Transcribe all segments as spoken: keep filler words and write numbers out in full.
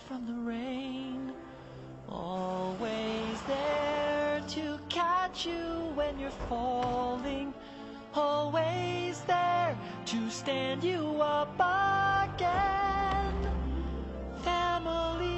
from the rain, always there to catch you when you're falling, always there to stand you up again. Family.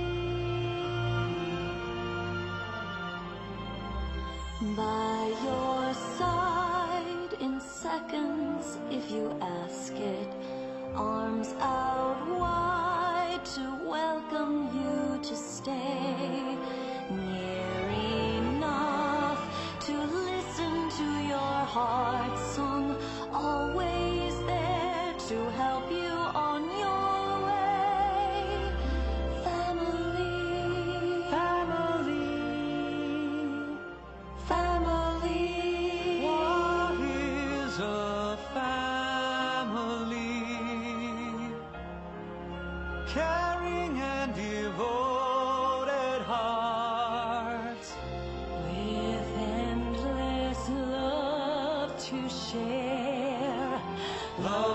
By your side in seconds if you ask it, arms out wide to welcome you to stay, near enough to listen to your heart song, always there to help you on your way. Family, Family. family. What is a family? Caring and devoted hearts, with endless love to share. Love